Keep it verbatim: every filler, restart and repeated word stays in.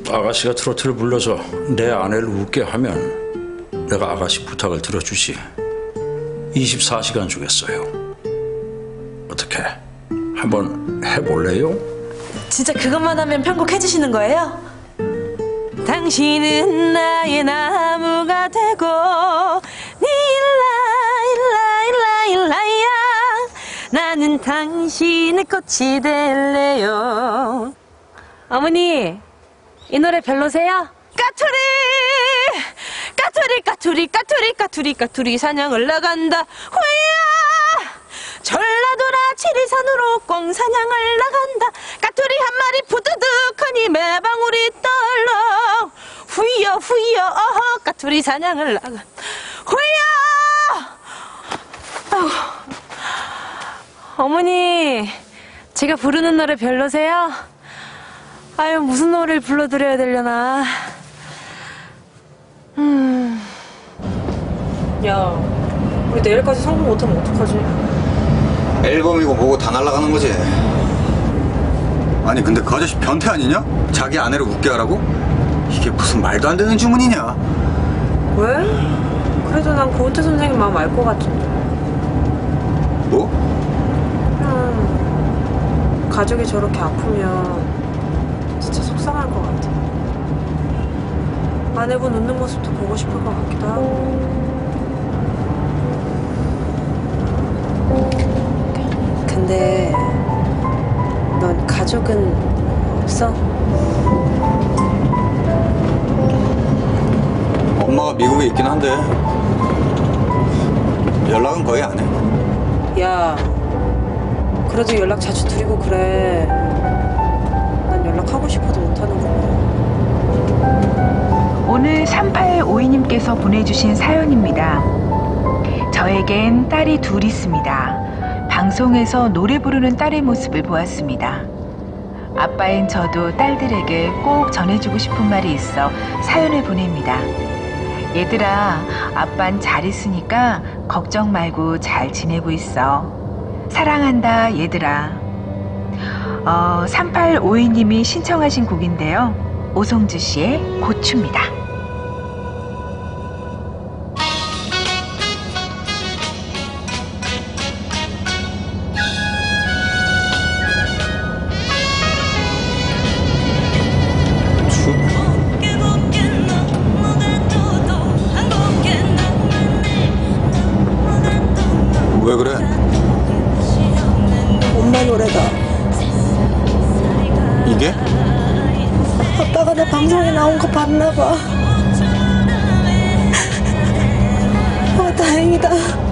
아가씨가 트로트를 불러서 내 아내를 웃게 하면 내가 아가씨 부탁을 들어주지. 이십사 시간 주겠어요. 어떻게 한번 해볼래요? 진짜 그것만 하면 편곡 해주시는 거예요? 당신은 나의 나무가 되고 일라 일라 일라 일라야 나는 당신의 꽃이 될래요. 어머니, 이 노래 별로세요? 까투리! 까투리 까투리 까투리 까투리 까투리 사냥을 나간다. 후야! 전라도나 지리산으로 꽁 사냥을 나간다. 까투리 한 마리 푸드득하니 매방울이 떨러. 후야 후야 어허 까투리 사냥을 나간. 후야! 아이고. 어머니, 제가 부르는 노래 별로세요? 아유, 무슨 노래를 불러드려야 되려나. 음. 야, 우리 내일까지 성공 못하면 어떡하지? 앨범이고 뭐고 다 날아가는 거지. 아니 근데 그 아저씨 변태 아니냐? 자기 아내를 웃게 하라고? 이게 무슨 말도 안 되는 주문이냐? 왜? 그래도 난 고은태 선생님 마음 알 것 같은데. 뭐? 그냥 가족이 저렇게 아프면 진짜 속상할 것 같아. 아내분 웃는 모습도 보고 싶을 것 같기도 하고. 근데 넌 가족은 없어? 엄마가 미국에 있긴 한데 연락은 거의 안 해. 야, 그래도 연락 자주 드리고 그래. 난 연락하고 싶어도 못하는구나. 오늘 삼팔오이 님께서 보내주신 사연입니다. 저에겐 딸이 둘 있습니다. 방송에서 노래 부르는 딸의 모습을 보았습니다. 아빠인 저도 딸들에게 꼭 전해주고 싶은 말이 있어 사연을 보냅니다. 얘들아, 아빤 잘 있으니까 걱정 말고 잘 지내고 있어. 사랑한다, 얘들아. 어, 삼팔오이 님이 신청하신 곡인데요. 오성주 씨의 고추입니다. 왜 그래? 엄마 노래다. 이게? 아빠가 내 방송에 나온 거 봤나 봐. 아, 다행이다.